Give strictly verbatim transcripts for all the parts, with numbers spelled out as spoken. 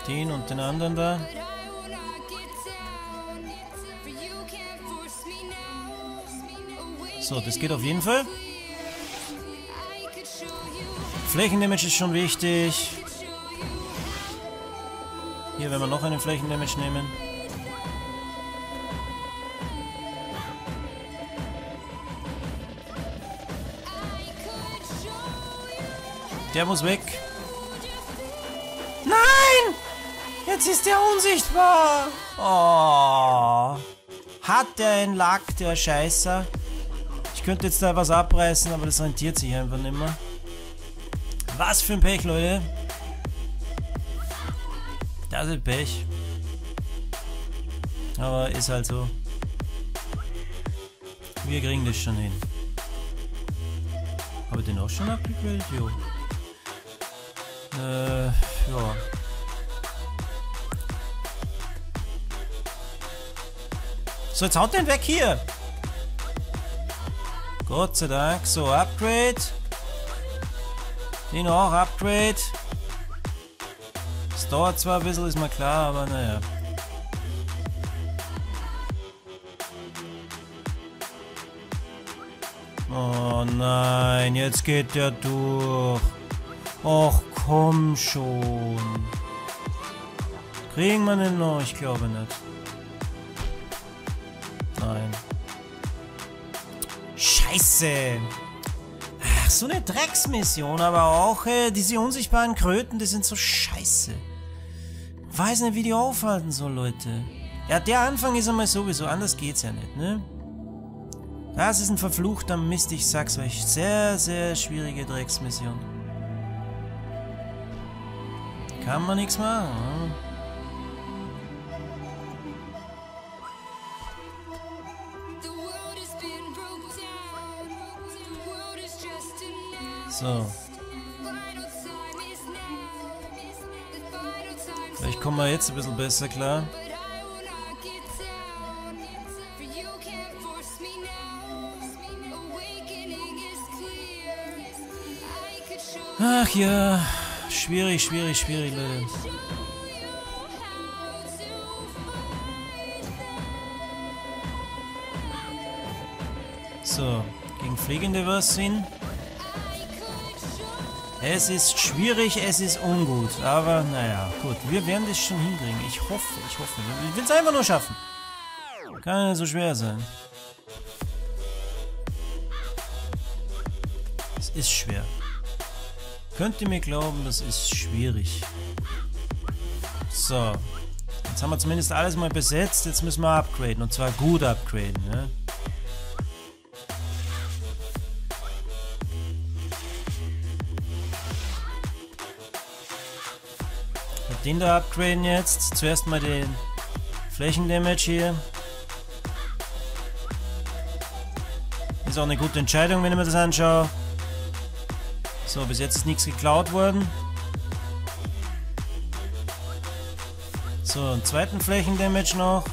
Den und den anderen da. So, das geht auf jeden Fall. Flächendamage ist schon wichtig. Hier werden wir noch einen Flächendamage nehmen. Der muss weg. Nein! Jetzt ist der unsichtbar. Oh. Hat der einen Lack, der Scheißer? Ich könnte jetzt da was abreißen, aber das rentiert sich einfach nicht mehr. Was für ein Pech, Leute. Das ist Pech. Aber ist halt so. Wir kriegen das schon hin. Habe ich den auch schon abgequält? Jo. Äh, ja. So, jetzt haut den weg hier. Gott sei Dank. So, Upgrade. Den auch, Upgrade. Es dauert zwar ein bisschen, ist mir klar, aber naja. Oh nein, jetzt geht der durch. Och, komm schon. Kriegen wir den noch? Ich glaube nicht. Nein. Scheiße. Ach, so eine Drecksmission, aber auch äh, diese unsichtbaren Kröten, die sind so scheiße. Weiß nicht, wie die aufhalten soll, Leute. Ja, der Anfang ist einmal sowieso, anders geht's ja nicht, ne? Das ist ein verfluchter Mist, ich sag's euch. Sehr, sehr schwierige Drecksmission. Kann man nichts machen. So. Vielleicht kommen wir jetzt ein bisschen besser klar. Ach ja, schwierig, schwierig, schwierig, Leute. So, gegen Fliegende was hin. Es ist schwierig, es ist ungut, aber naja, gut, wir werden das schon hinkriegen. Ich hoffe, ich hoffe. Ich will es einfach nur schaffen. Kann nicht so schwer sein. Es ist schwer. Könnt ihr mir glauben, das ist schwierig. So. Jetzt haben wir zumindest alles mal besetzt. Jetzt müssen wir upgraden. Und zwar gut upgraden. Ne? Den da upgraden jetzt. Zuerst mal den Flächendamage hier. Ist auch eine gute Entscheidung, wenn ich mir das anschaue. So, bis jetzt ist nichts geklaut worden. So, einen zweiten Flächendamage noch.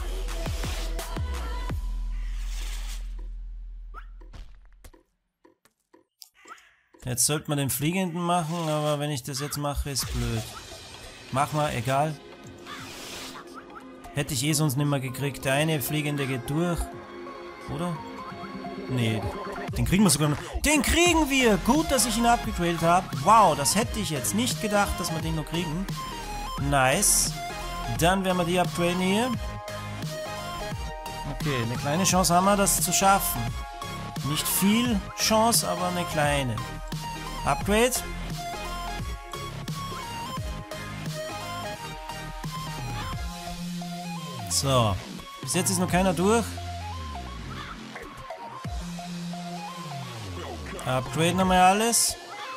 Jetzt sollte man den Fliegenden machen, aber wenn ich das jetzt mache, ist blöd. Mach mal, egal. Hätte ich eh sonst nicht mehr gekriegt. Der eine Fliegende geht durch. Oder? Nee. Den kriegen wir sogar noch. Den kriegen wir! Gut, dass ich ihn abgegradet habe. Wow, das hätte ich jetzt nicht gedacht, dass wir den noch kriegen. Nice. Dann werden wir die upgraden hier. Okay, eine kleine Chance haben wir, das zu schaffen. Nicht viel Chance, aber eine kleine. Upgrade. So. Bis jetzt ist noch keiner durch. Upgraden haben wir alles.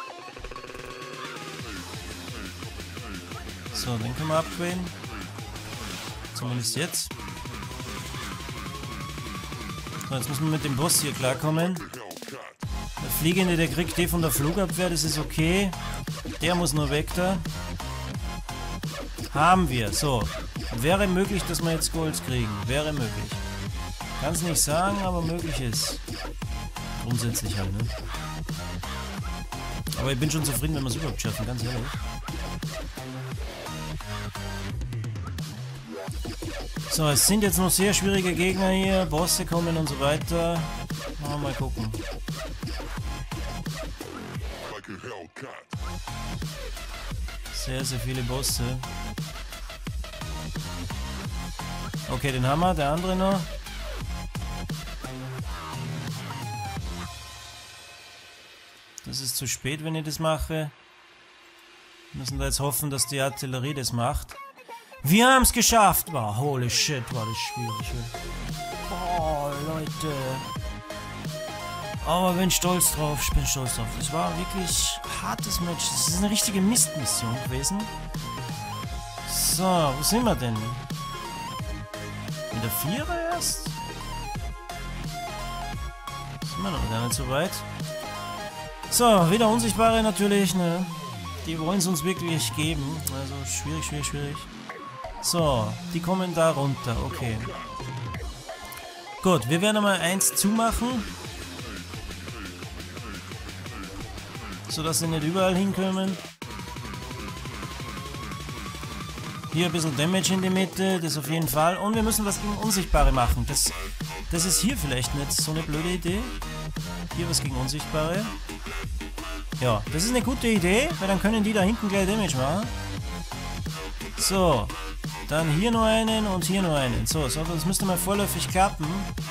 So, den können wir upgraden. Zumindest jetzt. So, jetzt müssen wir mit dem Boss hier klarkommen. Der Fliegende, der kriegt eh von der Flugabwehr, das ist okay. Der muss nur weg da. Haben wir. So. Wäre möglich, dass wir jetzt Gold kriegen. Wäre möglich. Kann es nicht sagen, aber möglich ist. Grundsätzlich halt, ne? Aber ich bin schon zufrieden, wenn wir es überhaupt schaffen, ganz ehrlich. So, es sind jetzt noch sehr schwierige Gegner hier, Bosse kommen und so weiter. Mal, mal gucken. Sehr, sehr viele Bosse. Okay, den haben wir, der andere noch. Das ist zu spät, wenn ich das mache. Wir müssen da jetzt hoffen, dass die Artillerie das macht. Wir haben es geschafft! Wow, holy shit, war das schwierig. Oh, Leute. Aber ich bin stolz drauf, ich bin stolz drauf. Das war wirklich ein hartes Match. Das ist eine richtige Mistmission gewesen. So, wo sind wir denn? In der Vierer erst? Sind wir noch gar nicht so weit. So, wieder Unsichtbare natürlich, ne? Die wollen es uns wirklich geben. Also schwierig, schwierig, schwierig. So, die kommen da runter, okay. Gut, wir werden mal eins zumachen. Sodass sie nicht überall hinkommen. Hier ein bisschen Damage in die Mitte, das auf jeden Fall. Und wir müssen was gegen Unsichtbare machen. Das, das ist hier vielleicht nicht so eine blöde Idee. Hier was gegen Unsichtbare. Ja, das ist eine gute Idee, weil dann können die da hinten gleich Damage machen. So, dann hier noch einen und hier noch einen. So, so das müsste mal vorläufig klappen.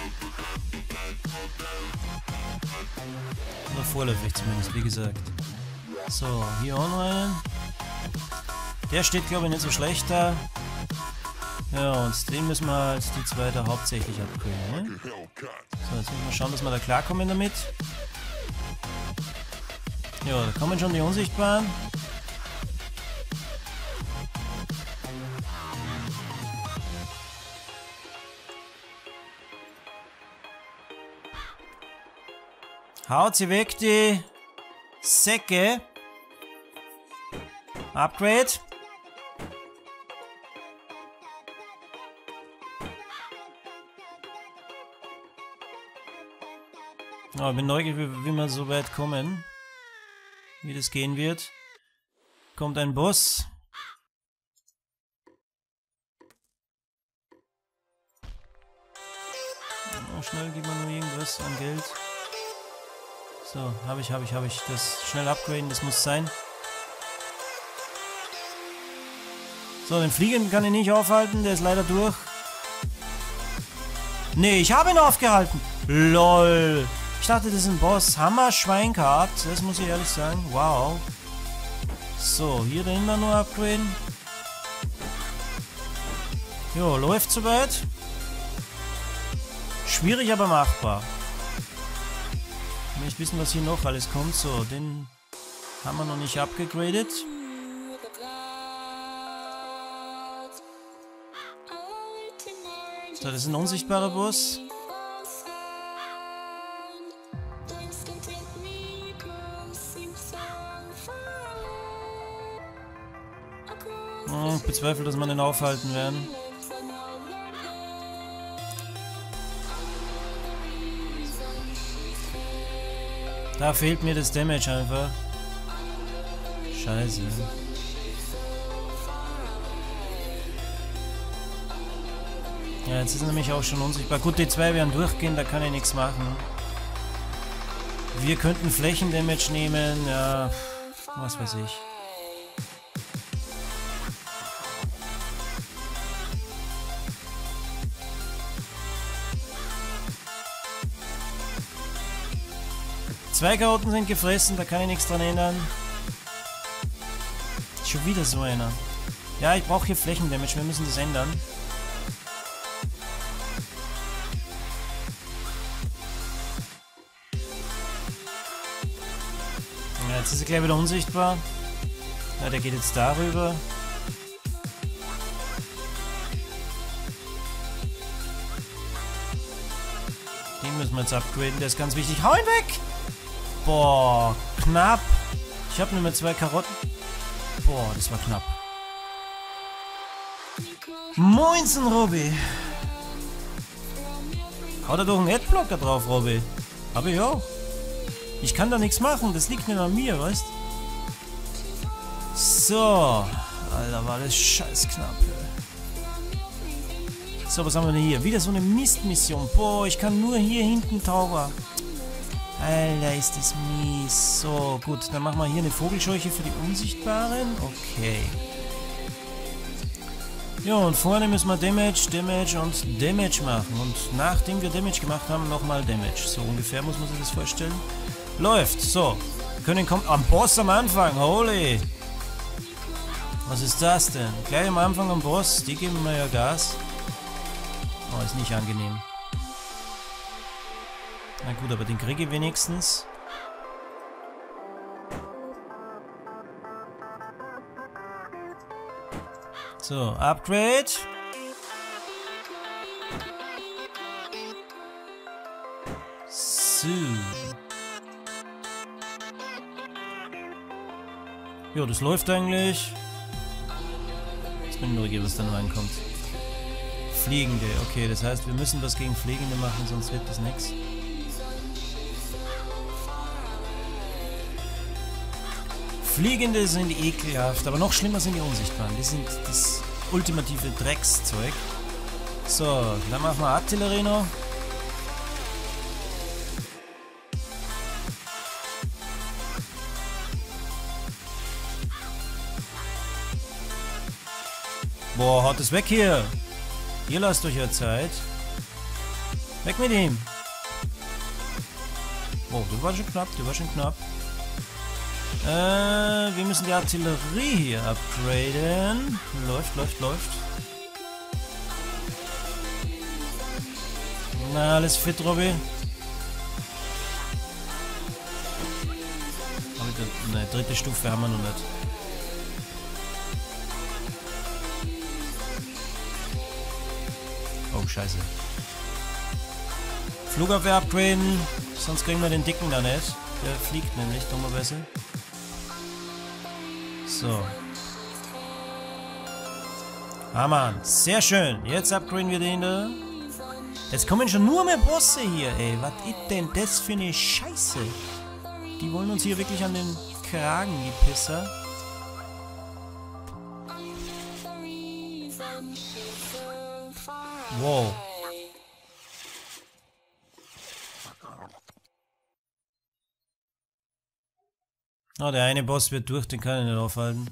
Oder vorläufig zumindest, wie gesagt. So, hier auch noch einen. Der steht, glaube ich, nicht so schlecht da. Ja, und den müssen wir halt die zwei da hauptsächlich abkühlen. Ne? So, jetzt müssen wir schauen, dass wir da klarkommen damit. Ja, da kommen schon die Unsichtbaren. Haut sie weg, die Säcke. Upgrade. Oh, ich bin neugierig, wie, wie wir so weit kommen. Wie das gehen wird. Kommt ein Boss. Oh, schnell gib mir nur irgendwas an Geld. So, habe ich, habe ich, habe ich. Das schnell upgraden, das muss sein. So, den Fliegenden kann ich nicht aufhalten, der ist leider durch. Nee, ich habe ihn aufgehalten. LOL. Ich dachte, das ist ein Boss. Hammer Schwein gehabt, das muss ich ehrlich sagen. Wow. So, hier dahinter nur upgraden. Jo, läuft soweit. Schwierig, aber machbar. Ich möchte wissen, was hier noch alles kommt. So, den haben wir noch nicht abgegradet. So, das ist ein unsichtbarer Boss. Oh, ich bezweifle, dass wir den aufhalten werden. Da fehlt mir das Damage einfach. Scheiße. Ja, jetzt ist er nämlich auch schon unsichtbar. Gut, die zwei werden durchgehen, da kann ich nichts machen. Wir könnten Flächendamage nehmen, ja, was weiß ich. Zwei Karotten sind gefressen, da kann ich nichts dran ändern. Schon wieder so einer. Ja, ich brauche hier Flächendamage, wir müssen das ändern. Ja, jetzt ist er gleich wieder unsichtbar. Ja, der geht jetzt darüber. Den müssen wir jetzt upgraden, der ist ganz wichtig. Hau ihn weg! Boah, knapp. Ich habe nur mehr zwei Karotten. Boah, das war knapp. Moinsen, Robby. Hau da doch einen Adblocker drauf, Robby. Hab ich auch. Ich kann da nichts machen, das liegt nicht an mir, weißt? So. Alter, war das scheiß knapp. So, was haben wir denn hier? Wieder so eine Mistmission. Boah, ich kann nur hier hinten Tauber. Alter, ist das mies. So, gut, dann machen wir hier eine Vogelscheuche für die Unsichtbaren. Okay. Ja, und vorne müssen wir Damage, Damage und Damage machen. Und nachdem wir Damage gemacht haben, nochmal Damage. So ungefähr muss man sich das vorstellen. Läuft. So. Wir können kommen. Am Boss am Anfang. Holy. Was ist das denn? Gleich am Anfang am Boss. Die geben mir ja Gas. Oh, ist nicht angenehm. Na gut, aber den kriege ich wenigstens. So, Upgrade. So. Ja, das läuft eigentlich. Jetzt bin ich neugierig, was dann reinkommt. Fliegende, okay, das heißt, wir müssen was gegen Fliegende machen, sonst wird das nichts. Fliegende sind ekelhaft, aber noch schlimmer sind die Unsichtbaren. Die sind das ultimative Dreckszeug. So, dann machen wir Artillerie noch. Boah, haut es weg hier. Ihr lasst euch ja Zeit. Weg mit ihm. Oh, der war schon knapp, der war schon knapp. Äh, wir müssen die Artillerie hier upgraden. Läuft, läuft, läuft. Na, alles fit, Robby. Aber eine dritte Stufe haben wir noch nicht. Oh, scheiße. Flugabwehr upgraden, sonst kriegen wir den Dicken da nicht. Der fliegt nämlich, dummerweise. So. Ah, Mann. Sehr schön. Jetzt upgraden wir den da. Jetzt kommen schon nur mehr Bosse hier, ey. Was ist denn das für eine Scheiße? Die wollen uns hier wirklich an den Kragen, die Pisser. Wow. Oh, der eine Boss wird durch, den kann ich nicht aufhalten.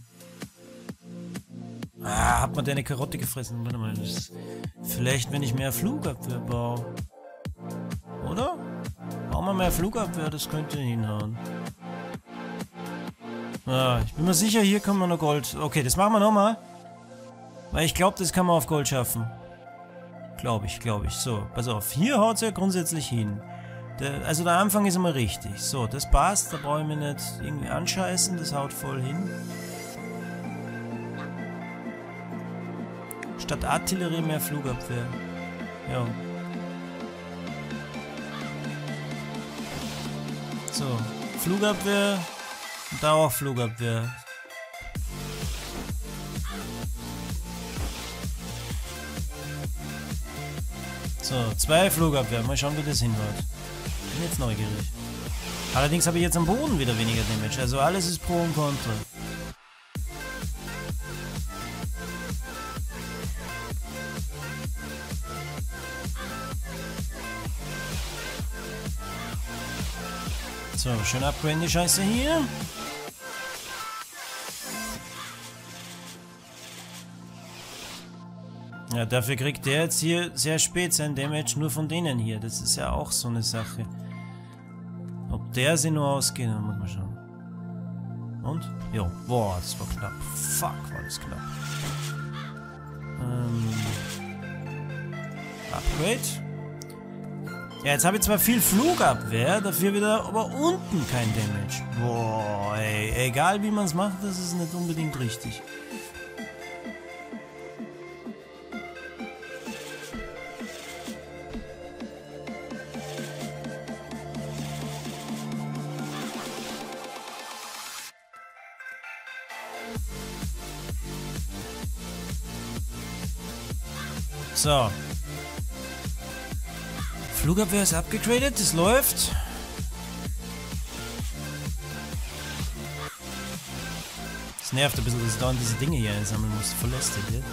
Ah, hat man der eine Karotte gefressen? Warte mal, das ist vielleicht, wenn ich mehr Flugabwehr baue. Oder? Bauen wir mehr Flugabwehr, das könnte hinhauen. Ah, ich bin mir sicher, hier kommt noch Gold. Okay, das machen wir nochmal. Weil ich glaube, das kann man auf Gold schaffen. Glaube ich, glaube ich. So, pass auf. Hier haut es ja grundsätzlich hin. Der, also der Anfang ist immer richtig. So, das passt. Da brauche ich mich nicht irgendwie anscheißen. Das haut voll hin. Statt Artillerie mehr Flugabwehr. Ja. So, Flugabwehr. Und da auch Flugabwehr. So, zwei Flugabwehr. Mal schauen, wie das hinhaut. Bin jetzt neugierig. Allerdings habe ich jetzt am Boden wieder weniger Damage. Also alles ist Pro und Contra. So, schön upgraden die Scheiße hier. Ja, dafür kriegt der jetzt hier sehr spät sein Damage nur von denen hier. Das ist ja auch so eine Sache. Ob der sie nur ausgeht, dann muss man schauen. Und? Jo, boah, das war knapp. Fuck, war das knapp. Ähm. Upgrade. Ja, jetzt habe ich zwar viel Flugabwehr, dafür wieder aber unten kein Damage. Boah, ey, egal wie man es macht, das ist nicht unbedingt richtig. So. Flugabwehr ist abgegradet, das läuft. Es nervt ein bisschen, dass ich dauernd diese Dinge hier einsammeln muss. Voll lästig, ja?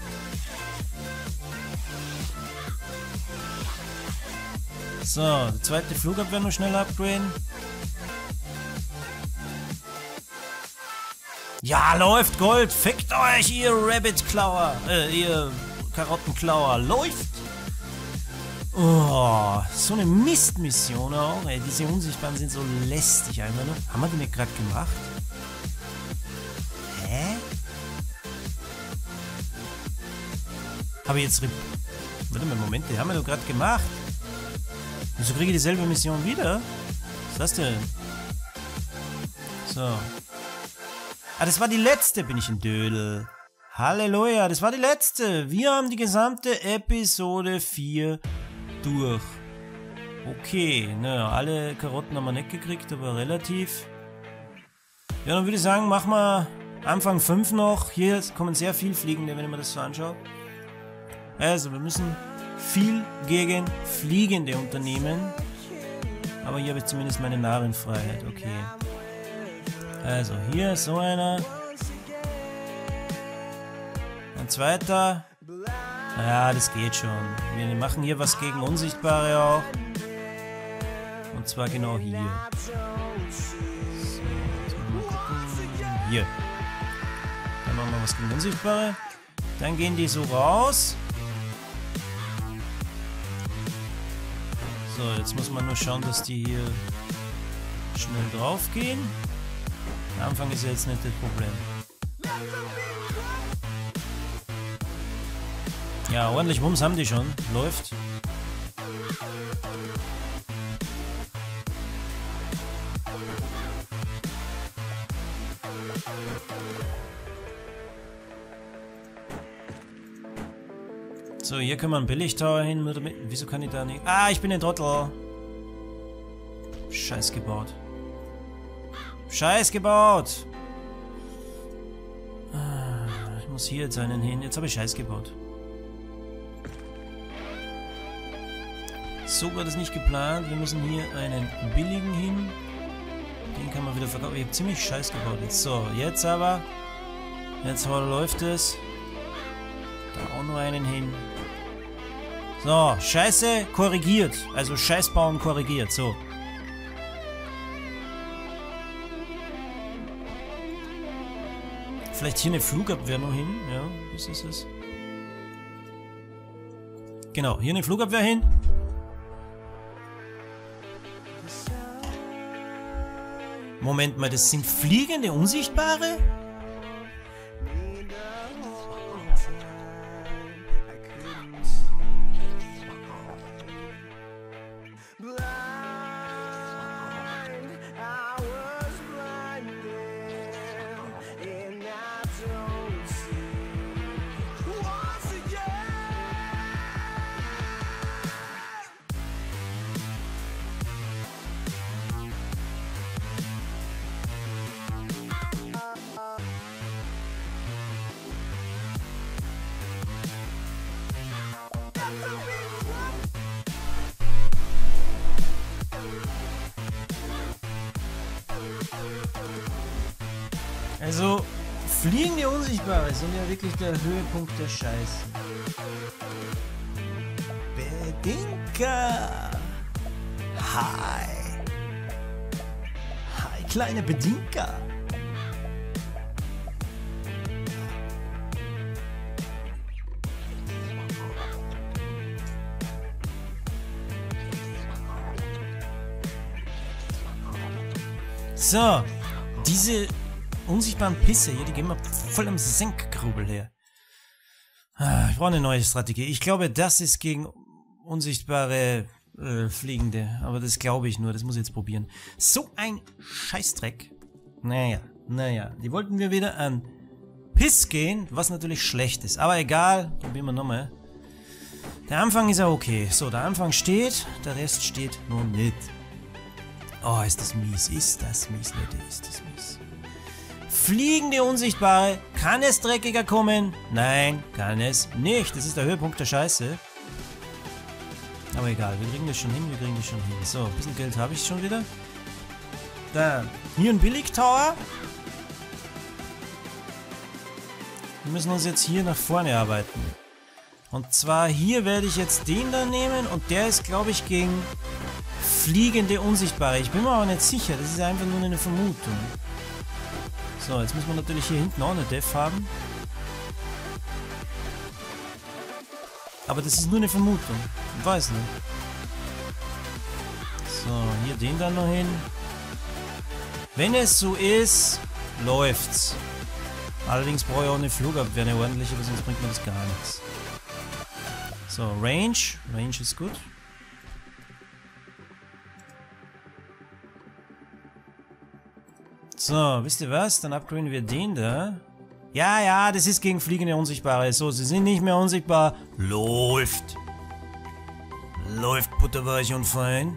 So, der zweite Flugabwehr noch schnell upgraden. Ja, läuft Gold. Fickt euch, ihr Rabbit-Klauer. Äh, ihr Karottenklauer. Läuft. Oh, so eine Mistmission auch. Ey, diese Unsichtbaren sind so lästig einfach nur. Haben wir die nicht gerade gemacht? Hä? Habe ich jetzt... Warte mal, Moment, die haben wir doch gerade gemacht. Wieso kriege ich dieselbe Mission wieder? Was ist das denn? So. Ah, das war die letzte, bin ich ein Dödel. Halleluja, das war die letzte. Wir haben die gesamte Episode vier durch. Okay, naja, alle Karotten haben wir nicht gekriegt, aber relativ. Ja, dann würde ich sagen, machen wir Anfang fünf noch. Hier kommen sehr viel Fliegende, wenn ich mir das so anschaue. Also, wir müssen viel gegen Fliegende unternehmen. Aber hier habe ich zumindest meine Narrenfreiheit. Okay. Also, hier ist so einer. Ein zweiter. Ja, das geht schon. Wir machen hier was gegen Unsichtbare auch. Und zwar genau hier. So, jetzt mal gucken. Hier. Dann machen wir was gegen Unsichtbare. Dann gehen die so raus. So, jetzt muss man nur schauen, dass die hier schnell drauf gehen. Der Anfang ist ja jetzt nicht das Problem. Ja, ordentlich Wumms haben die schon. Läuft. So, hier können wir einen Billigtower hin. Wieso kann ich da nicht... Ah, ich bin ein Trottel. Scheiß gebaut. Scheiß gebaut. Ich muss hier jetzt einen hin. Jetzt habe ich Scheiß gebaut. So war das nicht geplant. Wir müssen hier einen billigen hin. Den kann man wieder verkaufen. Ich habe ziemlich Scheiß gebaut jetzt. So, jetzt aber. Jetzt läuft es. Da auch noch einen hin. So, Scheiße korrigiert. Also Scheiß bauen korrigiert. So. Vielleicht hier eine Flugabwehr noch hin. Ja, was ist es? Genau, hier eine Flugabwehr hin. Moment mal, das sind fliegende Unsichtbare? Also, fliegende Unsichtbare sind ja wirklich der Höhepunkt der Scheiße. Bedinka! Hi! Hi, kleine Bedinka! So, diese unsichtbaren Pisse hier, die gehen mir voll am Senkgrubel her. Ah, ich brauche eine neue Strategie. Ich glaube, das ist gegen unsichtbare äh, Fliegende. Aber das glaube ich nur, das muss ich jetzt probieren. So ein Scheißdreck. Naja, naja. Die wollten wir wieder an Piss gehen, was natürlich schlecht ist. Aber egal, probieren wir nochmal. Der Anfang ist ja okay. So, der Anfang steht, der Rest steht noch nicht. Oh, ist das mies, ist das mies, Leute, ist das mies. Fliegende Unsichtbare, kann es dreckiger kommen? Nein, kann es nicht. Das ist der Höhepunkt der Scheiße. Aber egal, wir kriegen das schon hin, wir kriegen das schon hin. So, ein bisschen Geld habe ich schon wieder. Dann, hier ein Billigtower. müssen uns jetzt hier nach vorne arbeiten. Und zwar hier werde ich jetzt den da nehmen und der ist, glaube ich, gegen fliegende Unsichtbare. Ich bin mir aber nicht sicher, das ist einfach nur eine Vermutung. So, jetzt müssen wir natürlich hier hinten auch eine Def haben. Aber das ist nur eine Vermutung. Ich weiß nicht. So, hier den dann noch hin. Wenn es so ist, läuft's. Allerdings brauche ich auch eine Flugabwehr, eine ordentliche, weil sonst bringt mir das gar nichts. So, Range. Range ist gut. So, wisst ihr was? Dann upgraden wir den da. Ja, ja, das ist gegen fliegende Unsichtbare. So, sie sind nicht mehr unsichtbar. Läuft. Läuft butterweich und fein.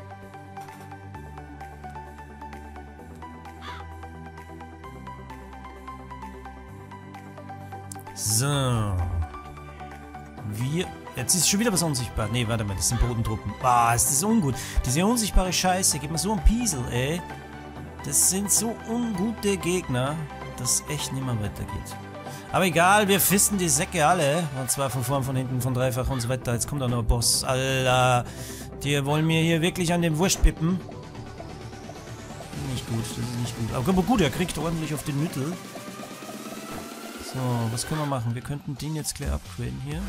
So. Wir... Jetzt ist schon wieder was unsichtbar. Nee, warte mal, das sind Bodentruppen. Ah, ist das ungut. Diese unsichtbare Scheiße, gibt mir so einen Piesel, ey. Das sind so ungute Gegner, dass echt nicht mehr weitergeht. Aber egal, wir fisten die Säcke alle. Und zwar von vorn, von hinten, von dreifach und so weiter. Jetzt kommt auch noch ein Boss. Alter, die wollen mir hier wirklich an den Wurst pippen. Nicht gut, das ist nicht gut. Aber gut, er kriegt ordentlich auf den Mittel. So, was können wir machen? Wir könnten den jetzt gleich upgraden hier.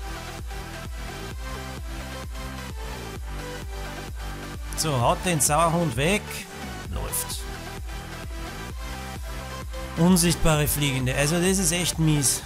So, haut den Sauerhund weg. Läuft. Unsichtbare Fliegende. Also das ist echt mies.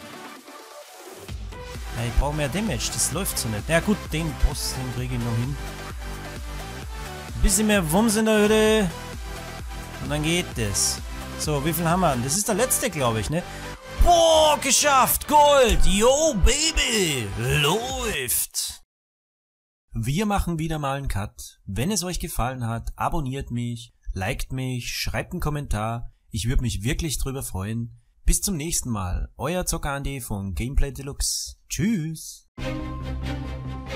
Ja, ich brauche mehr Damage. Das läuft so nicht. Ja gut, den Boss, den kriege ich noch hin. Ein bisschen mehr Wumms in der Hütte. Und dann geht das. So, wie viel haben wir? Das ist der letzte, glaube ich, ne? Boah, geschafft! Gold! Yo, Baby! Läuft! Wir machen wieder mal einen Cut. Wenn es euch gefallen hat, abonniert mich, liked mich, schreibt einen Kommentar. Ich würde mich wirklich drüber freuen. Bis zum nächsten Mal. Euer Zocker Andi von Gameplay Deluxe. Tschüss!